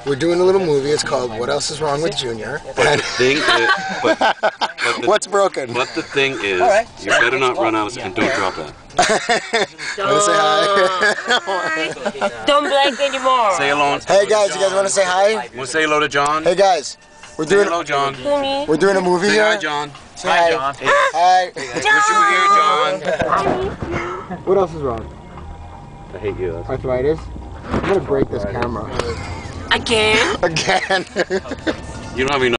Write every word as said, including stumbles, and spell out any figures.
We're doing a little movie. It's called What Else Is Wrong with Junior? But the thing is, but, but the, what's broken? But the thing is, right. you better not run out and don't drop that. Want to say hi? Don't blink anymore. Say hello. Hey guys, you guys want to say hi? Want to say hello to John? Hey guys, we're doing. Say hello, John. We're doing a movie say here. Hi, John. Say hi, John. Hi. Wish you were here, John. What else is wrong? I hate you. That's Arthritis. I'm gonna break this camera. Again? Again. You don't have enough.